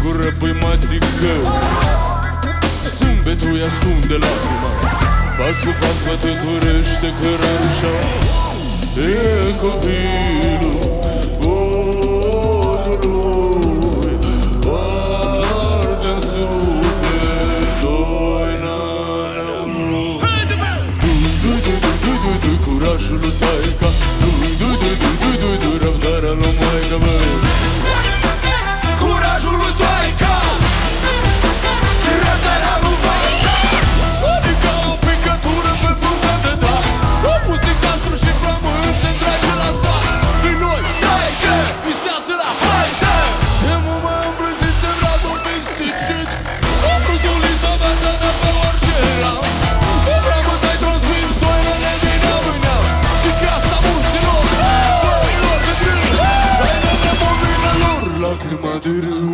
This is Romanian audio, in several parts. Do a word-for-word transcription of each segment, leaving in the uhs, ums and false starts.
gură păimatică. Zâmbetul îi ascunde lacrima, pas cu pas mă tăturește cărărușa. E copilul codrului, parte-n suflet doi n-am. Du-du-du-du-du-du, curajul lui taica, du-du-du-du-du-du, răbdarea lui maica mea. Curajul lui taica, răbdarea lui maica. Adică o picătură pe fruntea de da, o muzică astru și flământ se trage la sat. Din noi, taică, visează la haide. De mult mai îmblânzit se vrea domesticit, o fruzuliță verde de pe orice era. O vremânt ai transmis doinele din ea în ea, și că asta mulților, băilor de grâu, doinele mobilelor, lacrima de râu.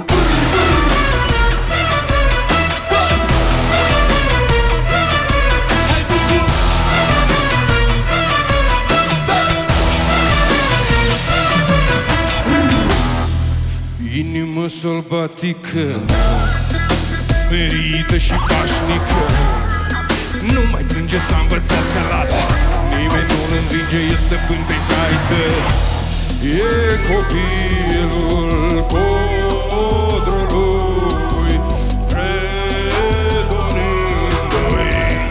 Inimă sălbatică, smerită și pașnică, nu mai plânge, s-a învățat să lată, nimeni nu-l învinge, e stăpân pe caită. E copilul codrului, fredonind-o-i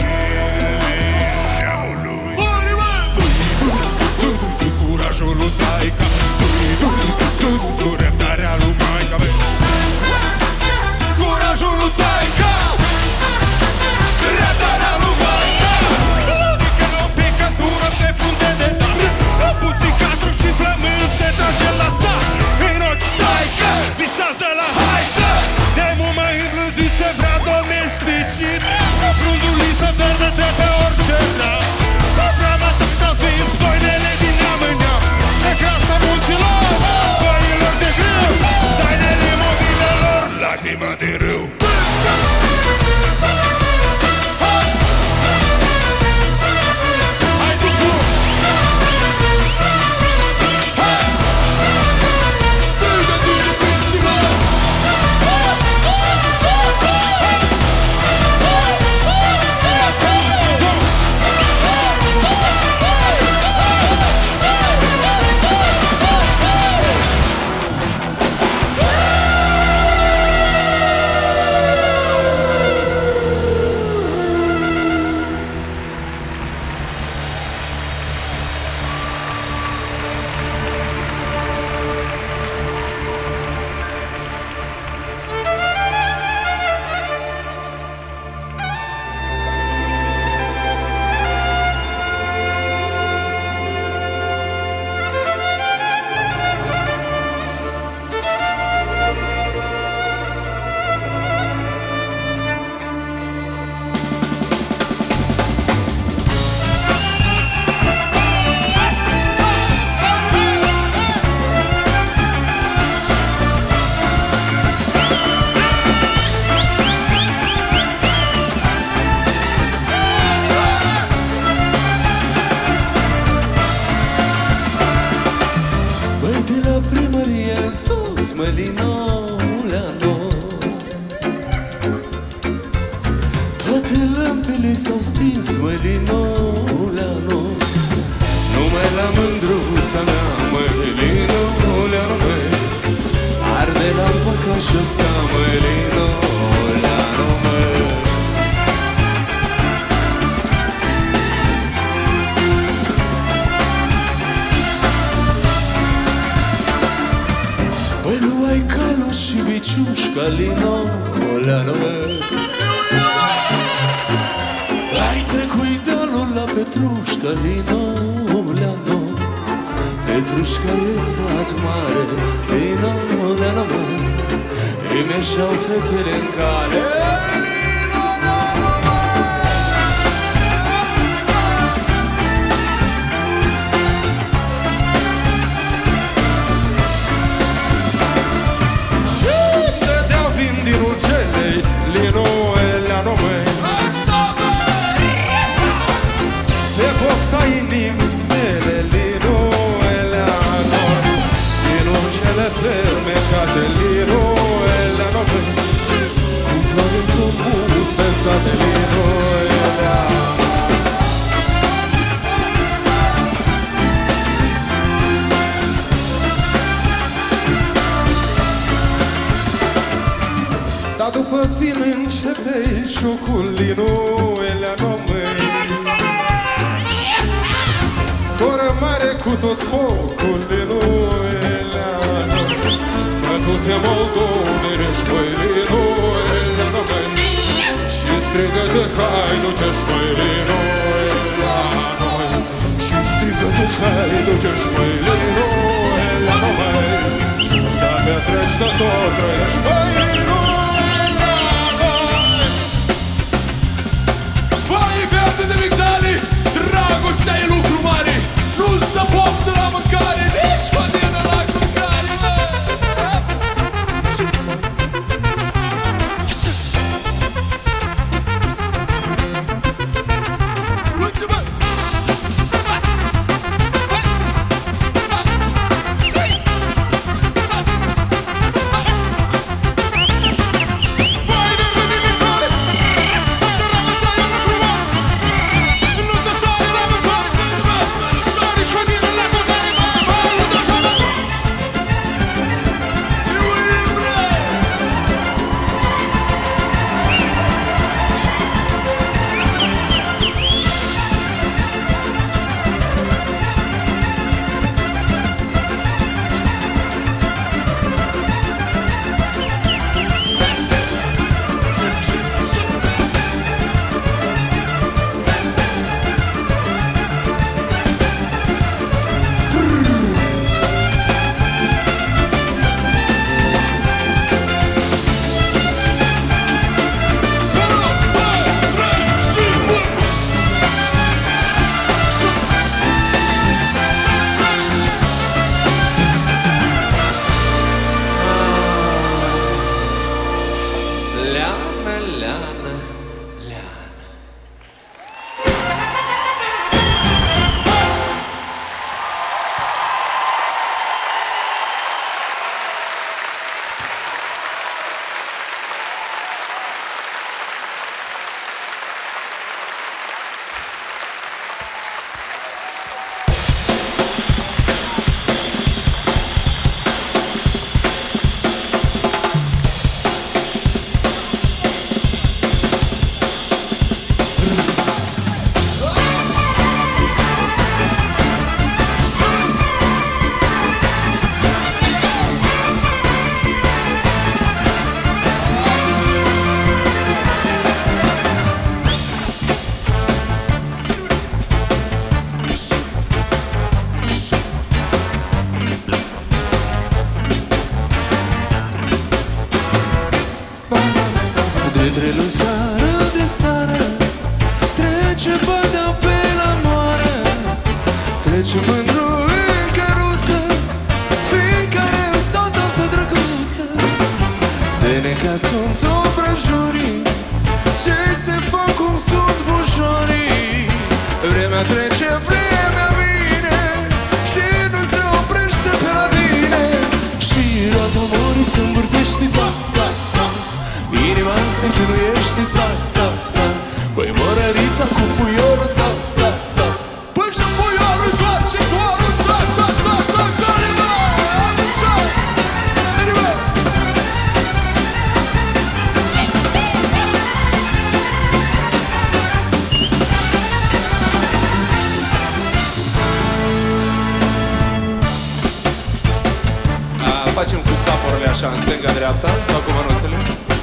neamului. Du-du-du-du-du, curajul lui taica, du-du-du-du-du, răbdarea lui maica mea. Curajul lui taica, răbdarea lui maica. Adică o picătură pe frunte de dat, o muzică astru și flământ se trage la sat. În ochi taică, visează la haidă. De mult mai îmblânzit se vrea domesticit, o frunzuliță verde de pe orice da. O vreme te transmis doinele din neam în neam, de creasta mulților, băilor de grâu, tainele mobilelor, lacrima de râu. Hai tu! Hai! Strigă tine festival! Mălinoleanu, toate lămpile s-au stins, Mălinoleanu, numai la mândruța mea, Mălinoleanu, măi, arde lampa ca și ăsta, Mălinoleanu, măi. Păi luai calul și biciușca, Linoleanu, ai trecut dealul la Petrușca, Linoleanu. Petrușca e sat mare, Linoleanu, îmi ieșeau fetele în cale. Linoleanu, măi, de pofta inimii mele, Linoleanu, din uncele fermecate, Linoleanu, măi. Dar după vin începe jocul Linuelea nomei. Coră mare cu tot focul Linuelea nomei. Mă du-te moldovenești, măi, Linuelea nomei. Și strigă de hai, nu ce-și, măi, Linuelea nomei. Și strigă de hai, nu ce-și, măi, Linuelea nomei. Să petreci, să tot trăiești, măi, Linuelea nomei. Foaie verde de migdali, dragostea e lucru mare. Nu-ți dă poftă la mâncare, nici hodină la culcare. Uite-mă! Trece mândru în căruță, fiecare în sat altă drăguță. De neca sunt obrăjurii, ce se fac cum sunt bujorii. Vremea trece, vremea vine și nu se oprește pe la tine. Și roata morii se învârtește, ța, ța, ța. Inima se chinuiește, ța, ța, ța. Băi, mărărița cu fuiorul, ța, ța, ța. Păi și fuiorul toarce doarul, ța, ța, ța, ța. Carima, amicia, anime. Facem cu capurile așa în stânga-dreapta sau cu mănuțele?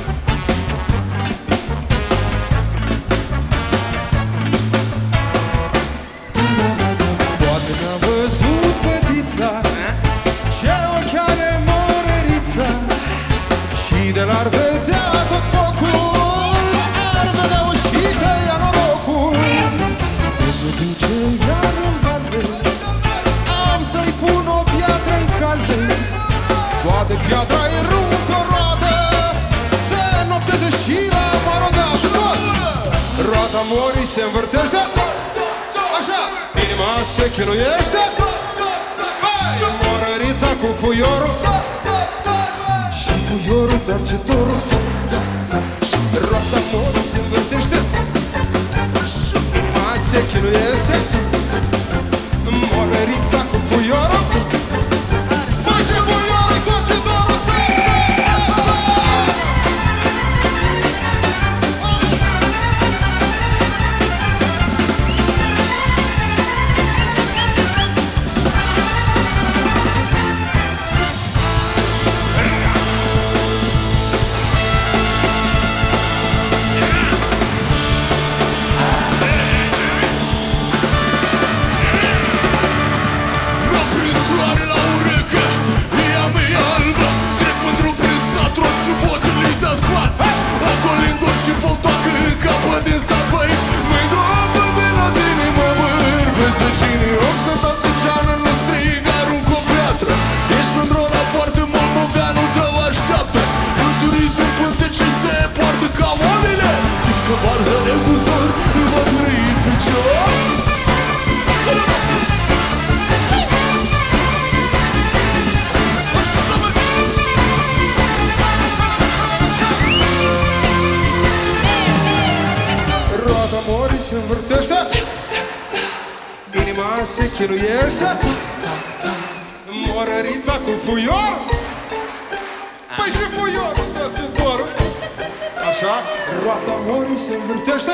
Poate n-a văzut pătița, ce ochi are morărița. Și de l-ar vedea tot focul, ar vedea-o și tăia norocul. De se duce iar în balde, am să-i pun o piatră în calde. Poate piatra-i rupe o roată, se nopteze și la marodată. Tot! Roata morii se învârtește, așa, inima se chinuiește. Și morărița cu fuiorul și fuiorul darcetorul. Și roata morii se învârtește și inima se chinuiește. Morărița cu fuiorul și fuiorul darcetorul. se învârtește, inima se chinuiește, morărița cu fuior. Păi și fuior, întoarce dorul. Așa, roata morii se învârtește,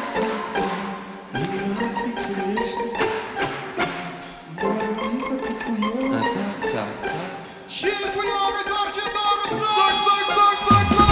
inima se chinuiește, morărița cu fuior. Și fuior, întoarce dorul. Țac, țac, țac, țac, țac.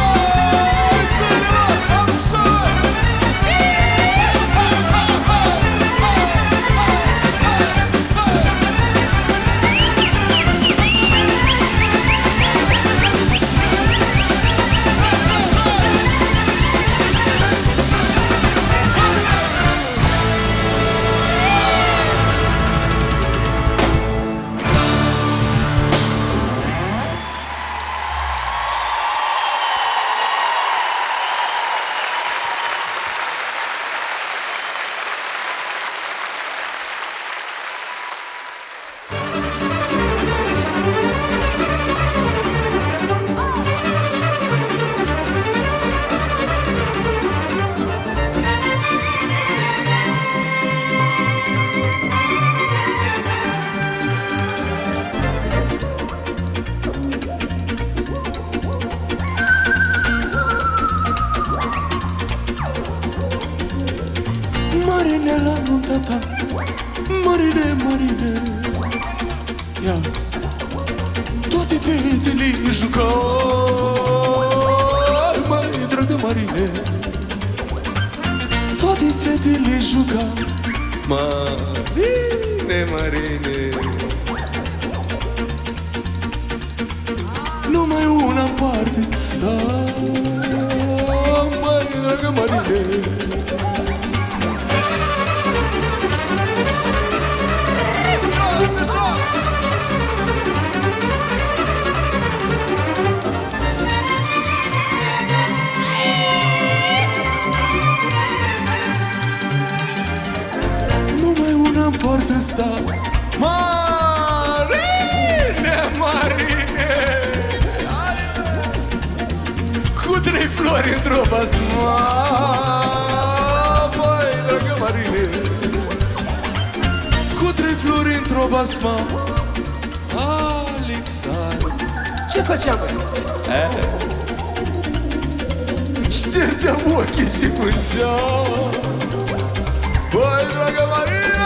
Marine, marine, ia toate fetele jucau, mai dragă marine, toate fetele jucau, marine, marine. Numai una în parte sta, mai dragă marine. Numai una în poartă sta, marine, marine, cu trei flori într-o basma, mai dragă marine, cu trei flori într-o basma. Alexandru, ce făceam? ștergeam ochii și plângeam, băi, dragă Maria!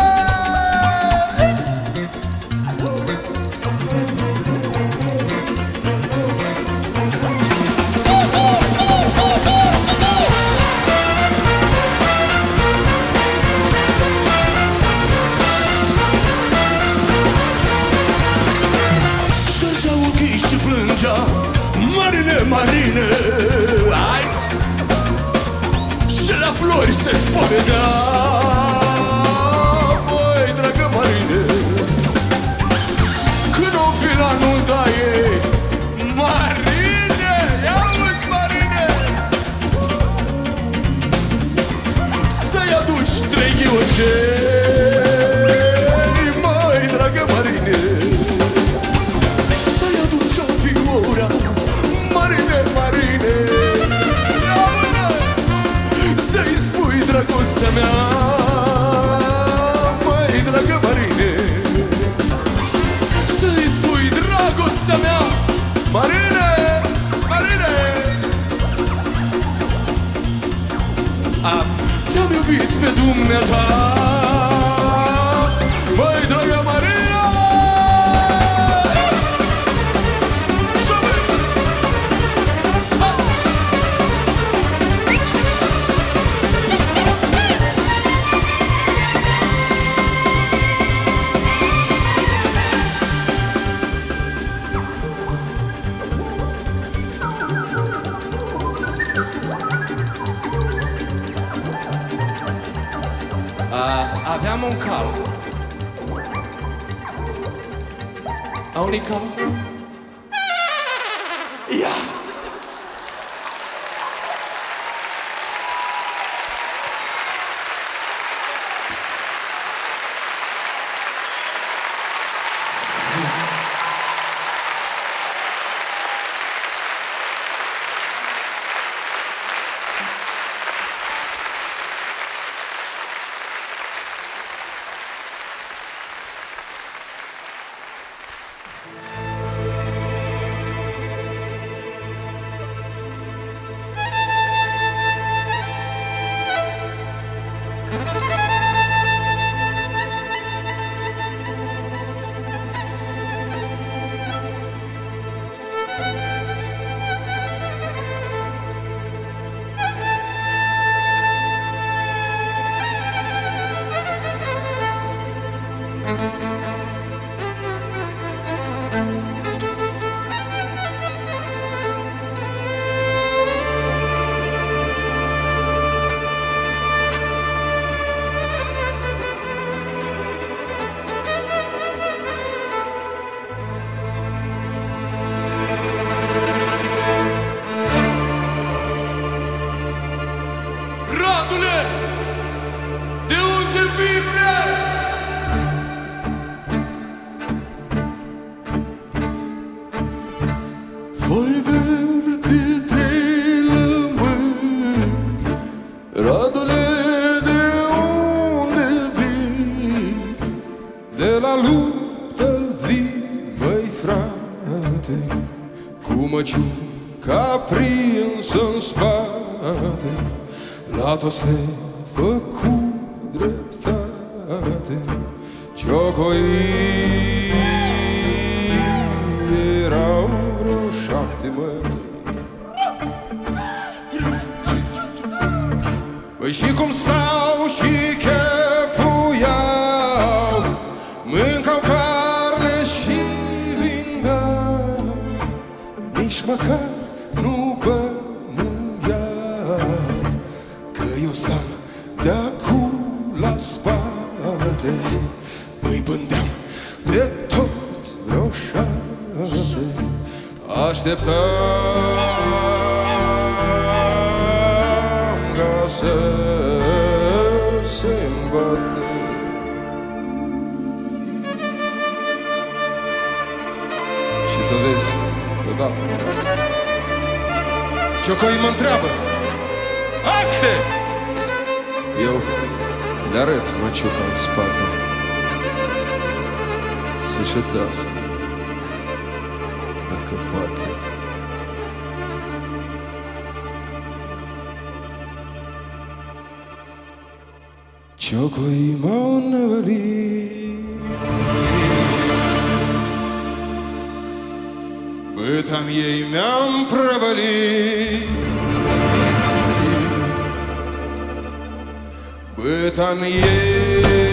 Ștergea ochii și plângea, marine, marine, ai! Și la flori se spovedea, băi, dragă marine, când o fi la nunta ei, marine, ia-uzi, marine, să-i aduci trei ghiocei, măi, dragă marine, să-i aduci o fiora, marine, marine, să-i spui dragostea mea, măi, dragă marine, să-i spui dragostea mea, marine, marine. Am, te-am iubit pe dumneata, măi, dragă Maria. Aveam un cal. Aulica? Ia! băiatule, de unde vii, bre? Foi verde de lămâni, Radule, de unde vii? De la luptă vii, băi frate, cu măciuca prinsă-n spate, la toți le făcu dreptate. Ciocoi erau vreo șapte, măi. Păi și cum stau și chefuiau, mâncau carne și vin beau, nici măcar nu bănuiau că eu stau de-acu la spate. Îi pândeam de toți vreo șase, așteptam ca să se îmbată. Și să vezi deodată Ciocoi mă întreabă: acte! Eu le arăt măciuca în spate să șetească, dacă poate. Ciocoi m-au înnăvălit, băta-n ei mi-am prăvălit, băta-n ei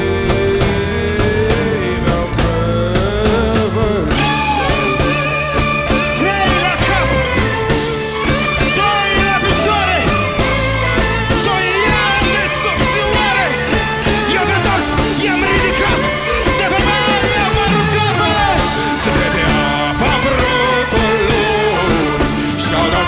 mi-am prăvălit. Trei la cap, doi la picioare, doi ani de subțioare. I-am întors, i-am ridicat, de pe mare i-am aruncat, bă! De pe apa brutului și-au dat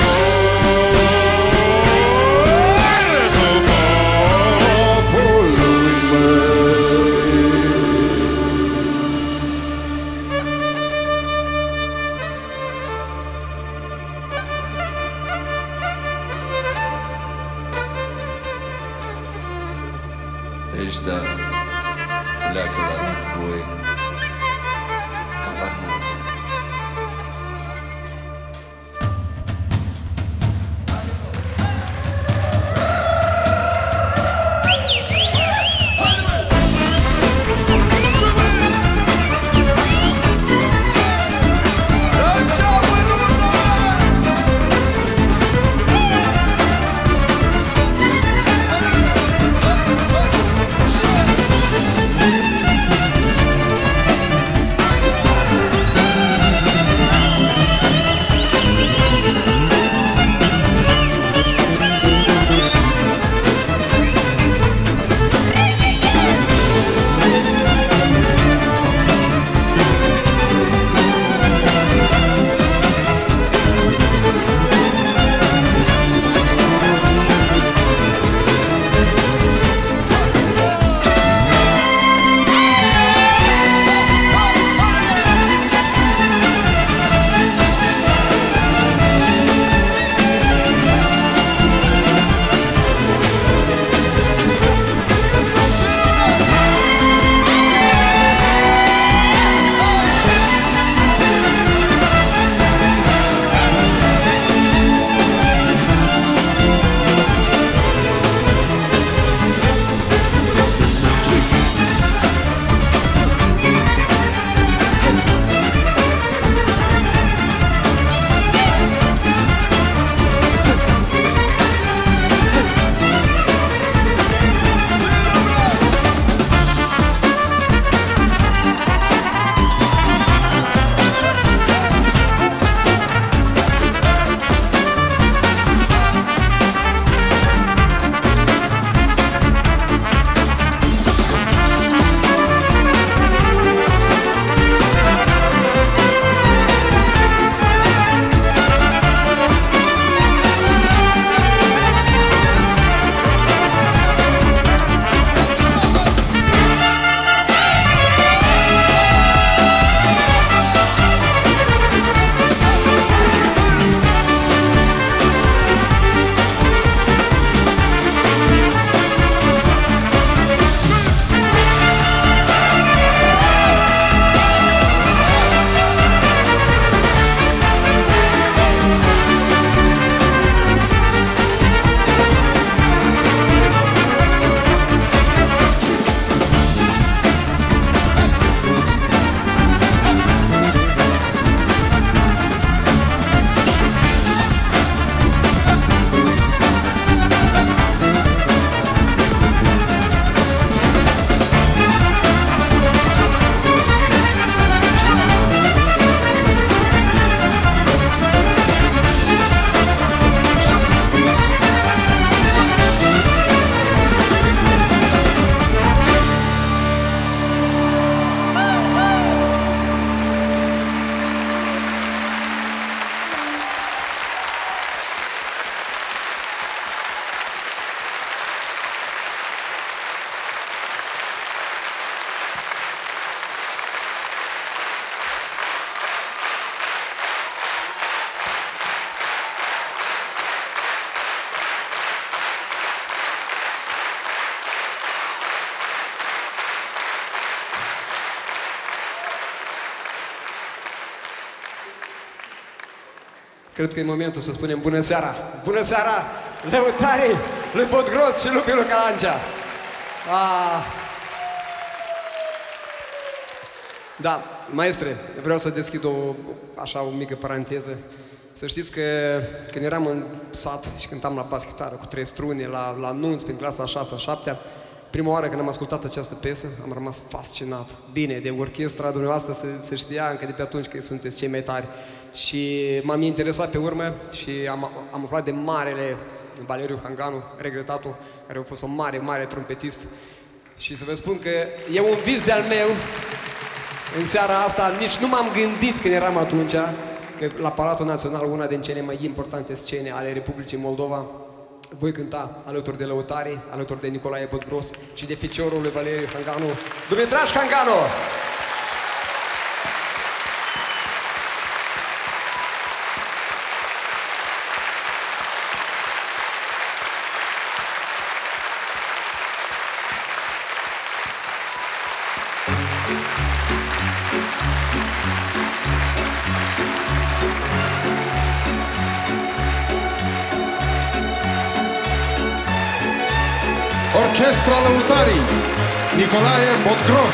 Ăștia pleacă la război ca la nuntă. Să cred că e momentul să spunem bună seara! Bună seara, lăutarii lui Podgros și lui Calancea! Ah. Da, maestre, vreau să deschid o, așa, o mică paranteză. Să știți că când eram în sat și cântam la bas-chitară cu trei strune, la, la nunți, prin clasa a șasea, a șaptea, prima oară când am ascultat această piesă, am rămas fascinat. Bine, de orchestra dumneavoastră se, se știa încă de pe atunci că sunteți cei mai tari. Și m-am interesat pe urmă și am, am aflat de marele Valeriu Hanganu, regretatul, care a fost un mare, mare trompetist. Și să vă spun că e un vis de-al meu. În seara asta nici nu m-am gândit când eram atunci că la Palatul Național, una din cele mai importante scene ale Republicii Moldova, voi cânta alături de lăutarii, alături de Nicolae Podgros și de ficiorul lui Valeriu Hanganu, Dumitraș Hanganu! Orchestra Lăutarii, Nicolae Podgros.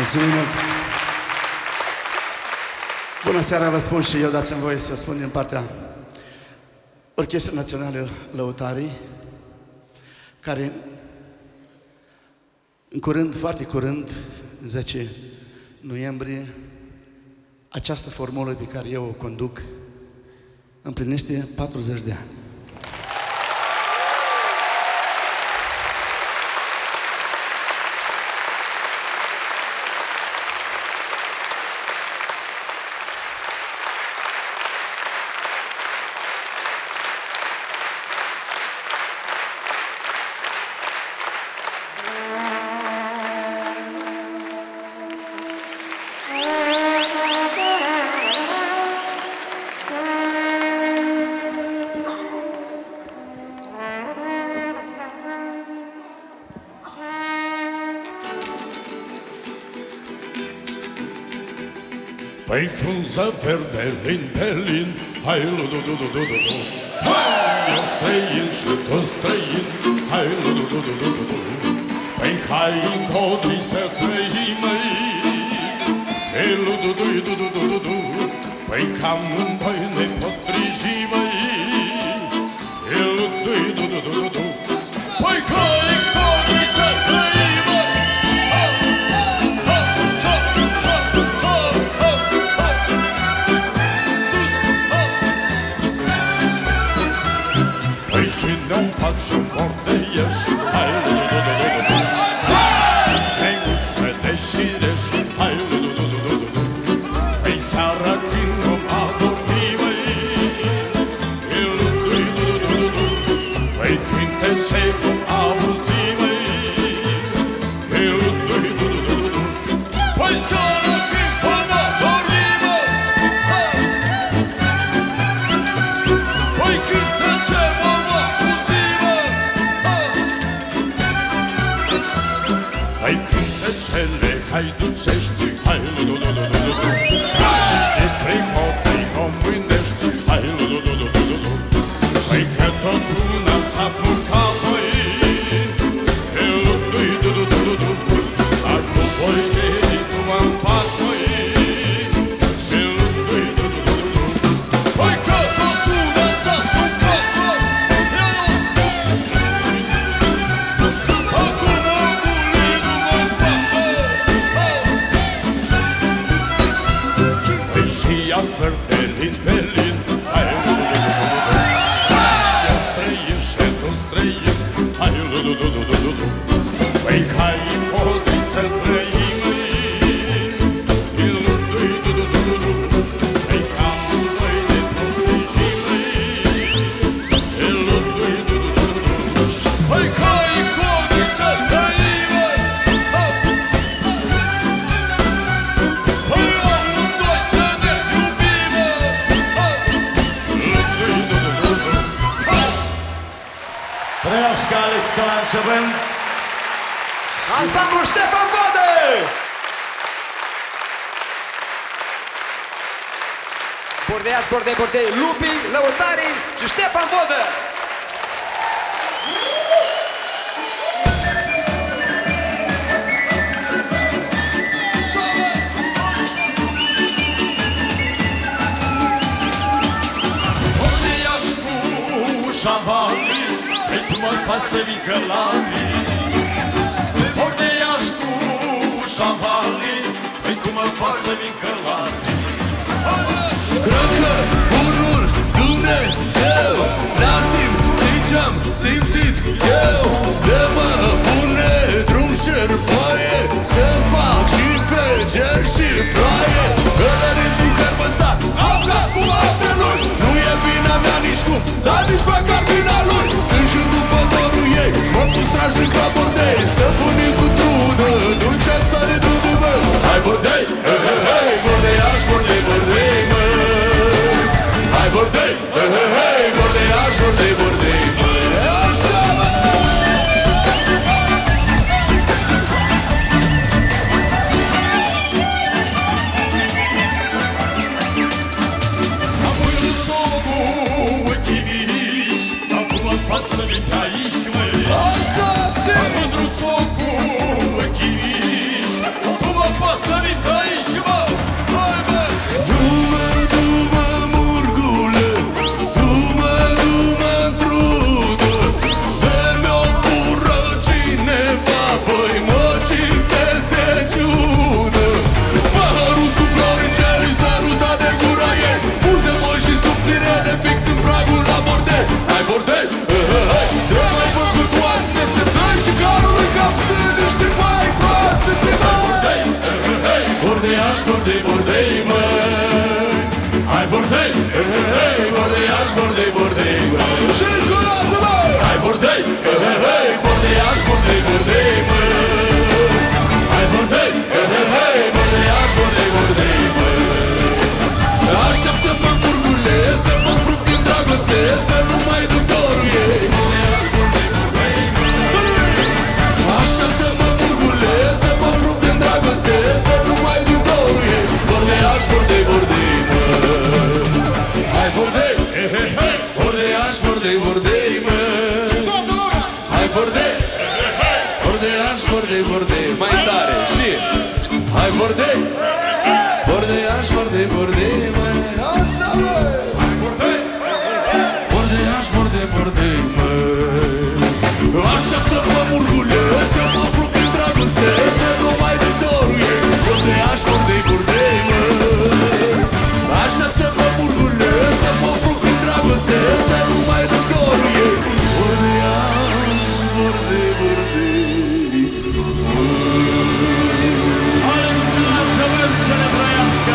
Mulțumim mult! Bună seara, vă spun și eu, dați-mi voie să spun din partea Orchestrei Naționale Lăutarii, care în curând, foarte curând, în zece noiembrie, această formulă pe care eu o conduc împlinește patruzeci de ani. Păi frunză verde, lin pe lin, hai lu-du-du-du-du-du-du. Hai, eu străin și tu străin, hai lu-du-du-du-du-du-du. Păi hai în codri să trăim, măi, e lu-du-du-du-du-du-du. Păi cam amândoi ne potrivim, măi, e lu-du-du-du-du-du. Păi hai în codri să trăim, măi. Și ne-mi facem bordeiești, hai lu-du-du-du-du-du. Neguță de șirești, hai lu-du-du-du-du-du. Păi seara când vom adormi, măi, e lu-du-du-du-du-du. Păi cântece vom auzi, măi, e lu-du-du-du-du-du. Păi seara când vom adormi, măi, păi cântece vom hai cântecele, hai ducești, hai lu-du-du-du-du-du. De trei copii o mânești, hai lu-du-du-du-du-du. Păi că tot una s-a mâncat, măi, e lu-du-du-du-du-du. Dar cu voi veni cum am pat, măi, e lu-du-du-du-du-du. Păi că tot una s-a mâncat, măi, ia verde, lin pe lin, hai lu-du-du-du-du-du. Eu străin și tu străin, hai lu-du-du-du-du-du. Păi hai în codri să trăim, e lu-du-du-du-du-du. Păi cam amândoi ne potrivim, e lu-du-du-du-du-du. Păi hai în codri să trăim, Trăiască Alex Calanceven! Ansamblu Ștefan Vodă! Bordeiați, bordei, bordei, Lupii, Lăutarii și Ștefan Vodă! Bordeiași cu șavali, pe tu mă faci să vii călanii. Bordeiași cu șavali, pe tu mă faci să vii călanii. Cred că bunul Dumnezeu Nasim, zicem, simțit eu de mă pune drum și răpoaie să-mi fac și pe cer și ploaie. Ăla ridic cărmăsat, am clas cu alte lui. Nu e vina mea nici cum, dar nici măcar vina lui. Tânjând după dorul ei, mă pus strașnic la bordei. Stăpânii cu trudă, dulce-am sare de meu. Hai bordei, hei, hei, hei, bordeiași, bordei, bordei, mă. Hai bordei, hei, hei, hei, bordeiași, bordei, bordei, mă. Așa, mă! Să vii pe aici, măi. Așa, așa. Mândruțo cu echiriș, tu mă faci bordei, bordei, mă. Hai bordei, bordeaș, bordei, bordei. Mai tare și hai bordei, bordeaș, bordei, bordei, mă. Așa, mă. Bordeaș, bordei, bordei, mă. Așteaptă-mă, murgule, să mă aflu prin dragoste, să nu mai de dorul ei. Bordeaș, bordei, bordei, mă. Așteaptă-mă, murgule, să mă aflu prin dragoste, să nu mai de dorul ei. Bordeaș, bordei, bordei. Alex Clanciu, vrem să ne trăiască!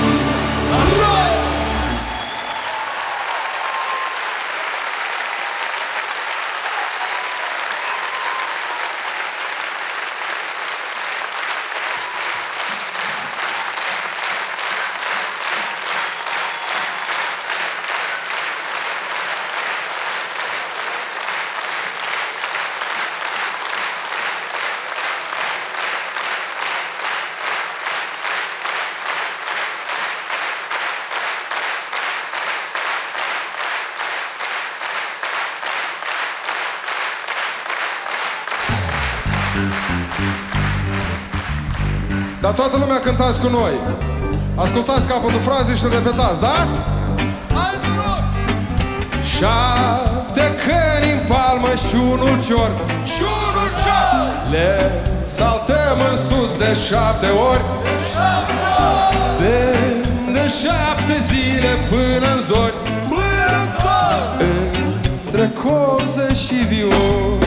Dar toată lumea cântați cu noi. Ascultați capătul frazei și repetați, da? Hai, te rog! Șapte câini în palmă și unul cior, și unul cior. Le saltăm în sus de șapte ori, de, de șapte zile până în zori, până în zori, între copze și viori.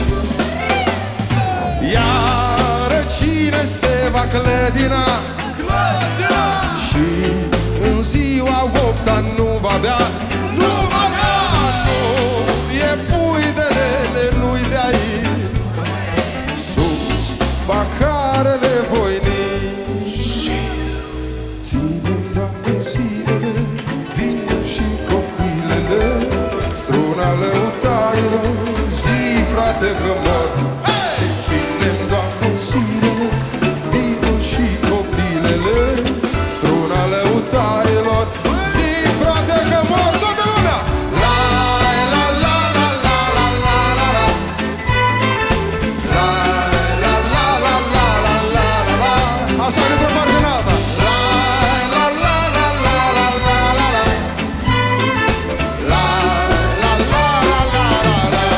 Iară cine se va clătina, clătina, și în ziua opta nu va bea, nu va bea, nu e pui de lele, nu-i de aici. Sus paharele voinici, ținem, Doamne, zilele, vină și copilele, struna lăutarilor, zi, frate, că mor. Ținem, Doamne, zilele, vină și copilele, struna lăutarilor, zi, frate, că mor. Toată lumea! La, la, la, la, la, la, la, la, la. La, la, la, la, la, la, la, la, la. Așa, dintr-o parte în alta. La, la, la, la, la, la, la, la, la. La, la, la, la, la, la, la.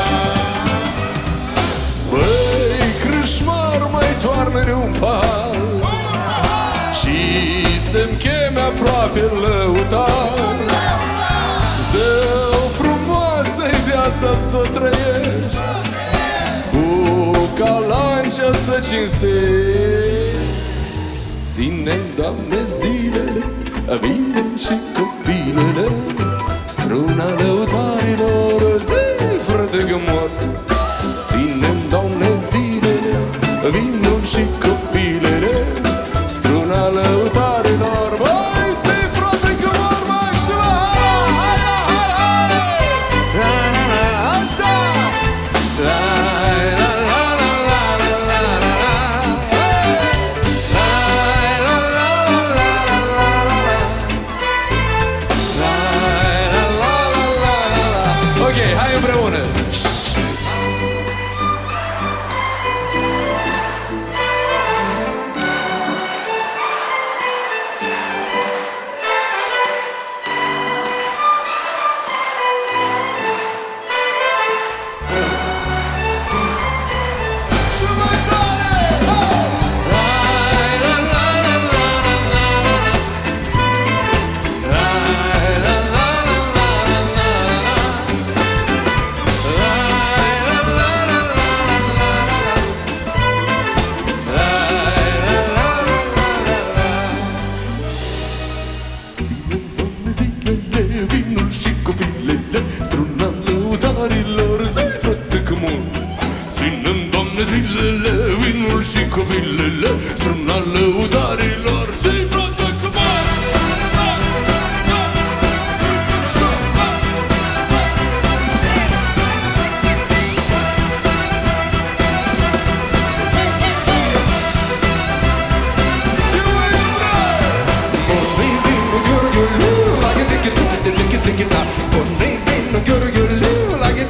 Băi, crâșmar, mai toarnă-ne un pal și să-mi cheme aproape lăutar. Zău frumoasă-i viața să trăiești, cu calancea să cinstești. Ține-mi, Doamne, zilele, vină și copilele, struna lăutarilor, zi, frate, că mor. Ține-mi, Doamne, zilele, vină și copilele, struna lăutarilor, băi, zi, frate, că mor, mai și la hai, hai, hai, hai, la, la, la, așa, la, la, la, la, la, la, la, la, la, la, la, la, la, la, la, la. Ok, hai împreună. Ținem, Doamne, zilele, vinul și copilele, strâna lăutarilor, zi, frate, că mor! Like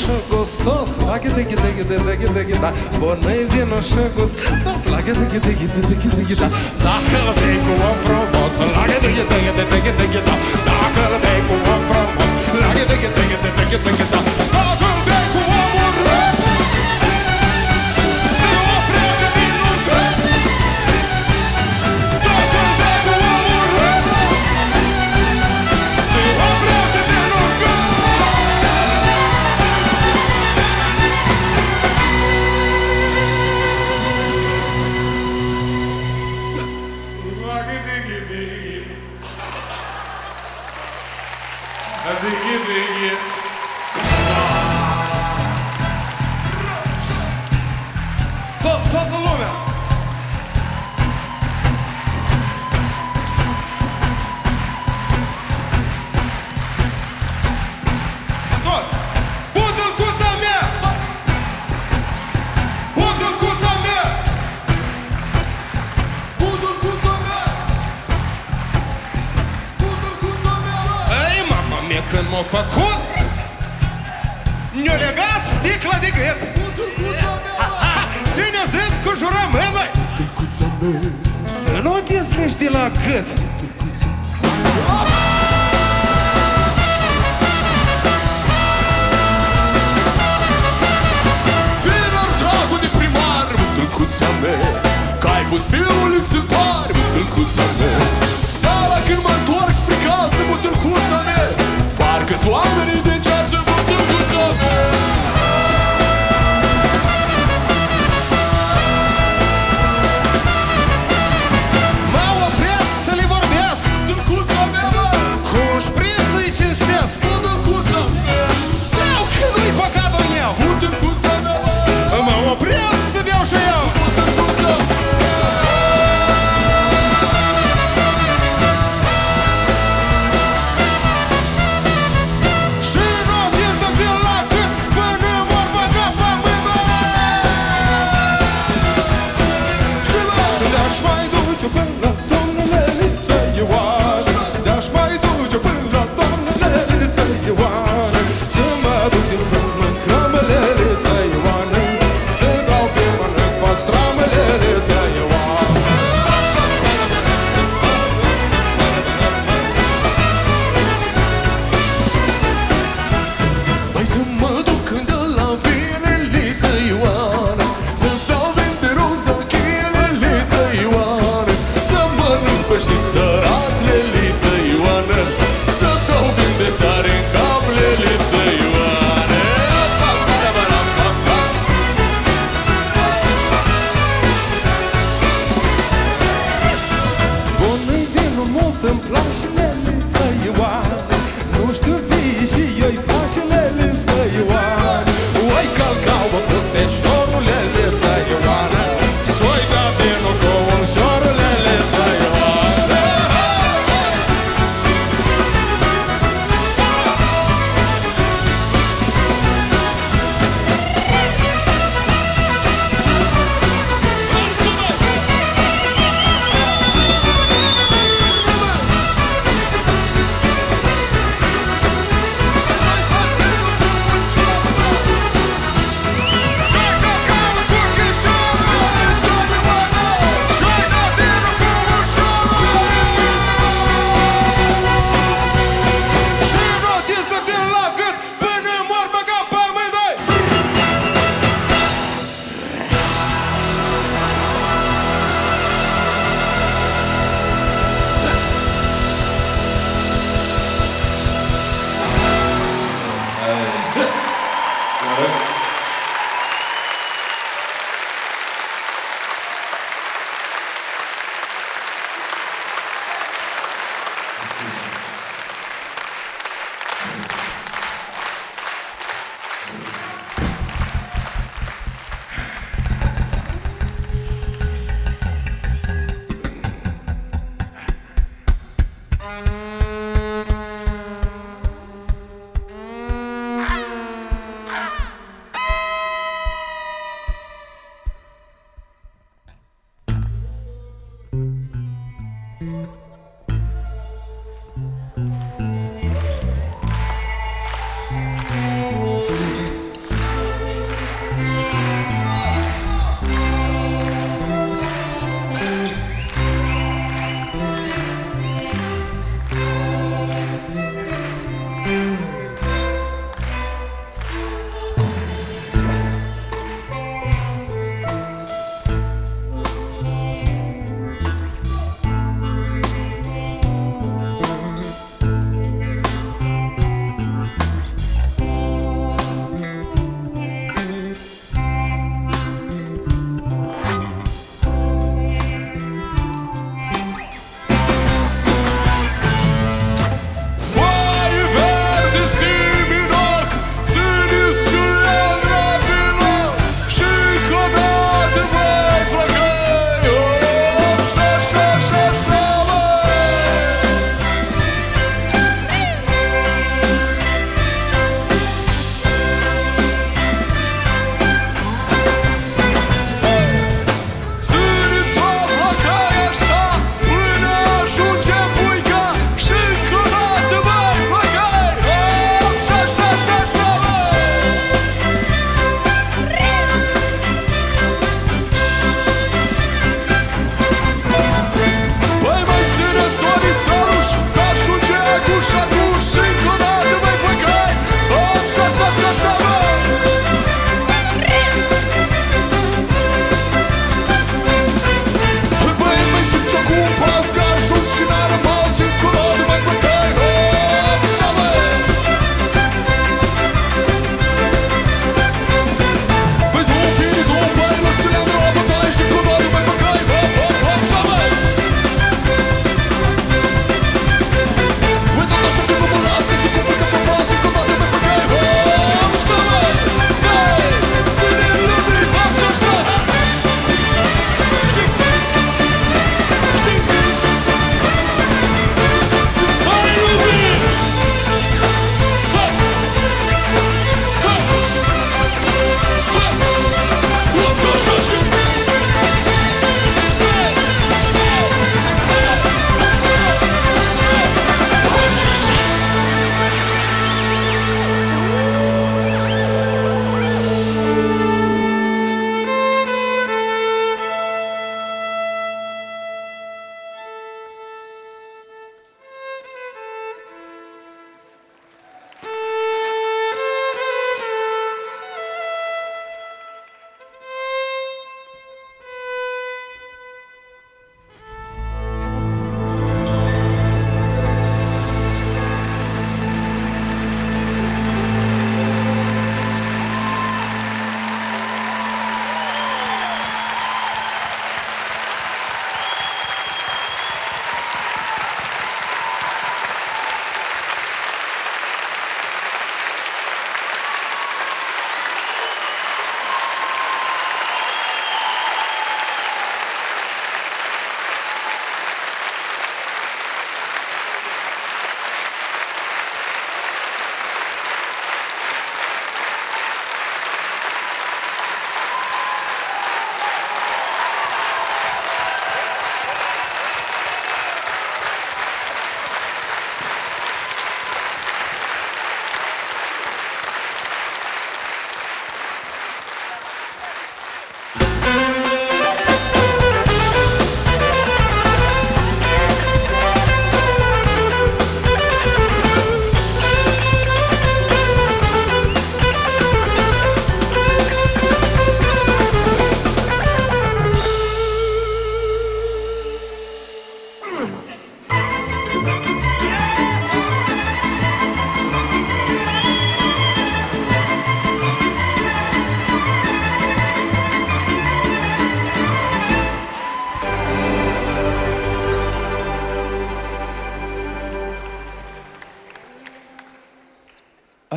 și gustos, la ghide, ghide, ghide, ghide, ghide, da. Bună-i vină și gustos, la ghide, ghide, ghide, ghide, ghide, da. Dacă-l bei cu om frumos, la ghide, ghide, ghide, ghide, ghide, da. Dacă-l bei cu om frumos, la ghide, ghide, ghide, ghide, ghide, da. Dacă-l bei cu omul urât, se oprește din urât. Dacă-l bei cu omul urât, se oprește din urât. Toată lumea! Toți! Butălcuța mea! Butălcuța mea! Butălcuța mea! Butălcuța mea! Ei, mama mea, când m-a făcut, ne-a legat sticla de gât. Și ne-a zis cu jurămână să nu te zlești de la gât. Filor dragul de primar, butălcuța mea, că ai pus pe uliță tare, butălcuța mea. Seara când mă întorc spre casă, butălcuța mea, parcă-s oamenii de ceață, butălcuța mea. Cu un șpriț să-i cinstesc. Sau că nu-i păcatul meu, mă opresc să beau și eu.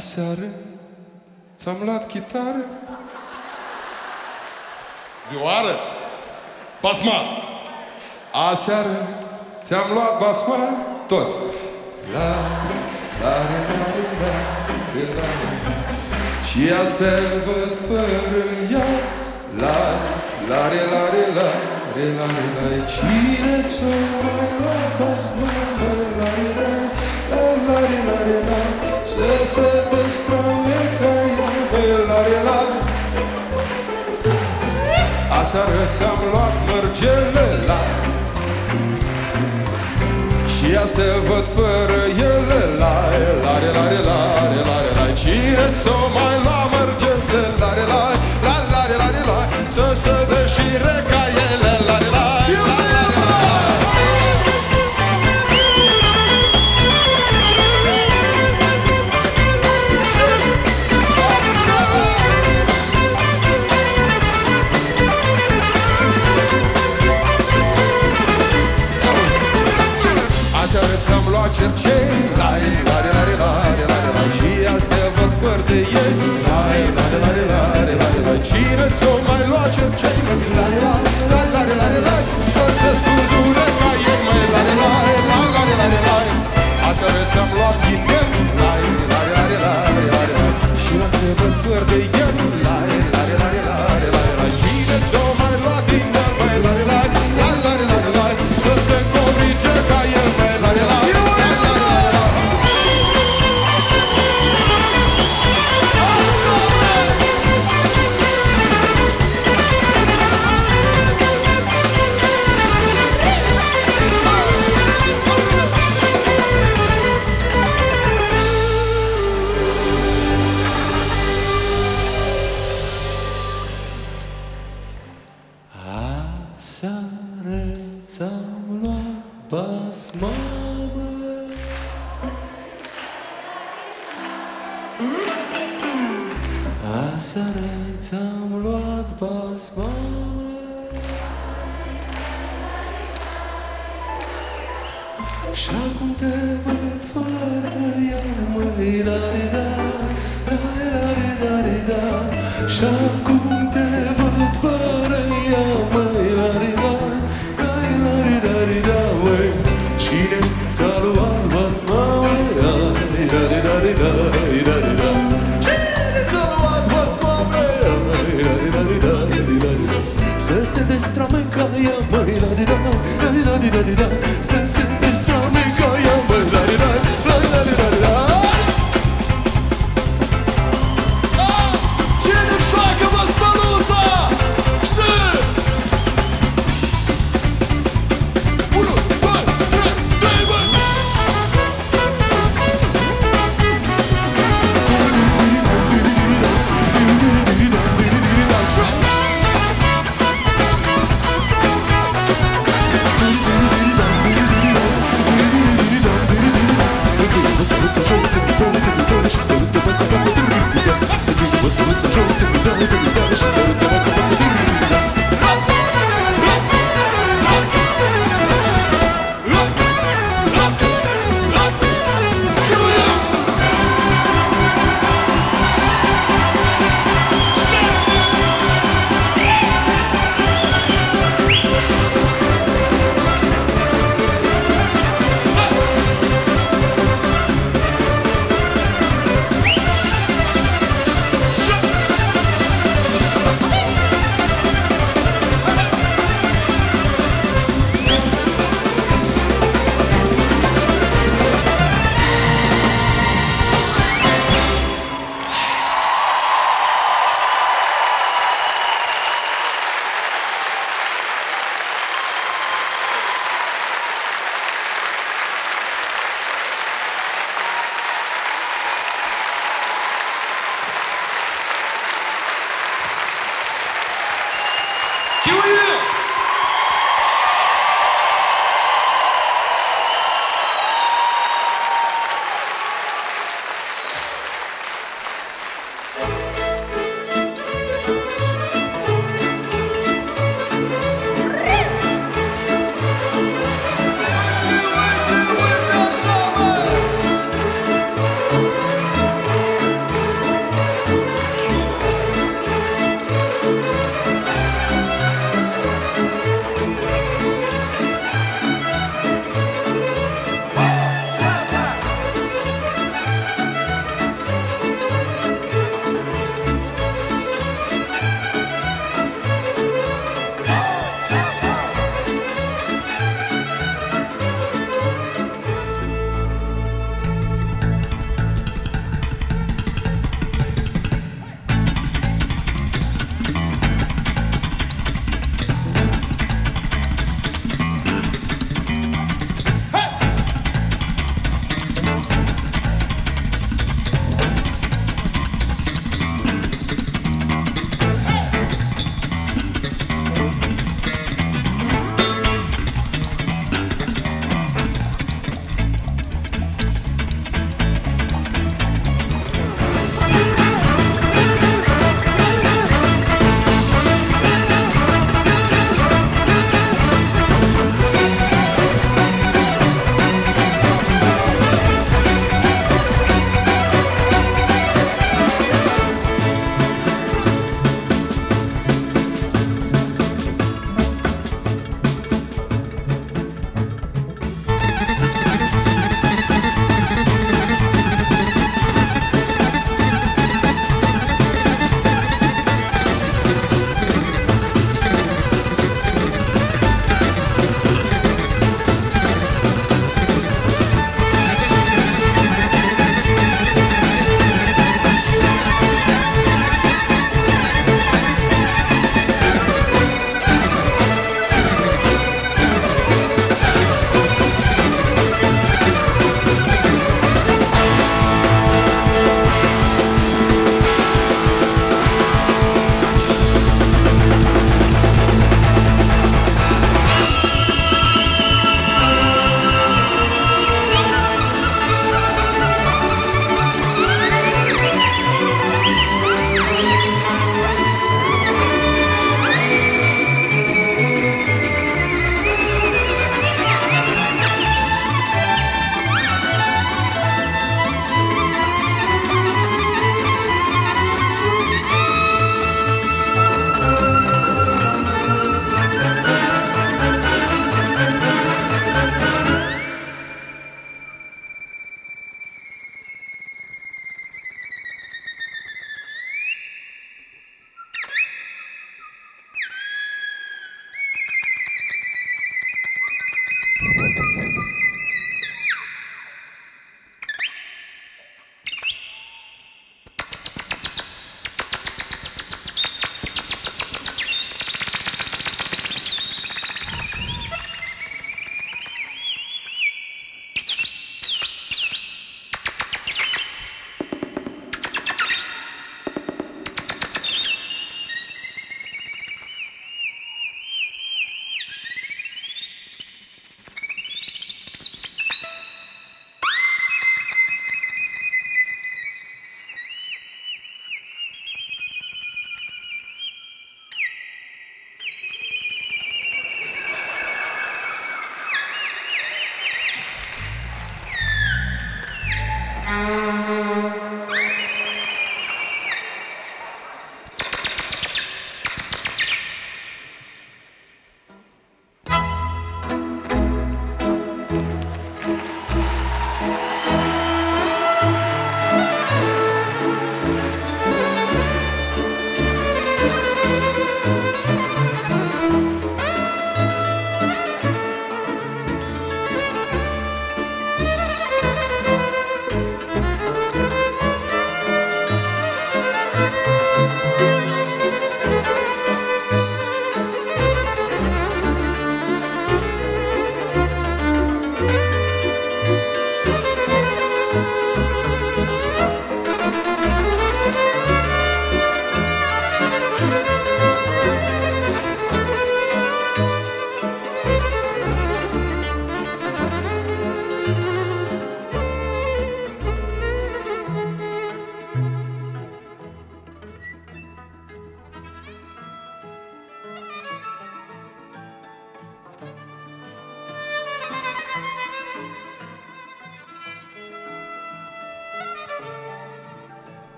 Aseară ți-am luat chitară. Vioară? Basma! Aseară ți-am luat basma. Toți! La, la, la, la, la, la, la. Și astea văd fără ea. La, la, re, la, re, la, re, la, re, la. Cine ți-o mai luat basma? La, re, la, la, la, re, la, re, la. Să se destrauie ca ea. La, re, la. Aseară ți-am luat mărgele la. Și astea văd fără ele. La, la, re, la, re, la, re, la, re, la. Cine ți-o mai lua mărgele? La, re, la, la, la, re, la, re, la. Să se deșire ca ele. La, re, la, la, la, re, la. Aseară ți-am luat cercei. La, la, la, la, la, la, la, la. Și astea văd fără de ei. La, la, la, la, la, la, la. Cine ți-o mai luat cercei? La, la, la, la, la, la, la. Și-o să spânzure ca ei. Măi, la, la, la, la, la, la, la. Aseară ți-am luat ghinem. La, la, la, la, la, la, la. Și astea văd fără de ei. La, la, la, la, la, la, la. Cine ți-o mai luat ghinem? Măi, la, la, la, la, la, la, la. Să se cobrice ca el. Măi, la, la, la, la, la, la. Aseară ți-am luat basma. Aseară ți-am luat basma. Și acum te văd fără ea. Măi, la, da, da, la, da, da, da. Și acum te văd fără ea. Măi, la, da, da, la, da, da, măi. Cine ți-a luat basma? La, da, da, da, da, da, da. Cine ți-a luat basma? La, da, da, da, da, da. Să se destrame ca ea. Măi, la, da, da, da, da, da, da. Să se destrame ca ea. Măi, la, da, da, da, da, da, da.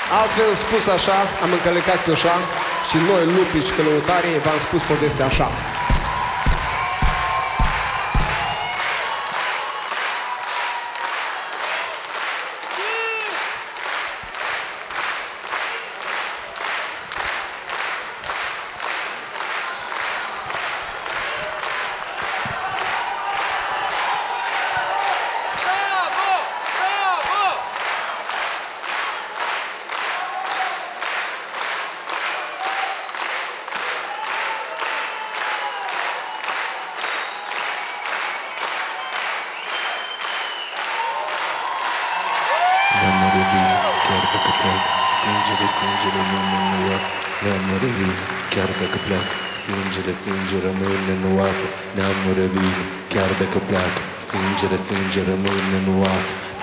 Altfel spus așa, am încălecat pe ușa și noi, lupii și călăutarii, v-am spus povestea așa. Chiar dacă plec, sângele, sânge rămâne în apă. Neamul revine, chiar dacă pleacă, sângele, sânge rămâne în apă.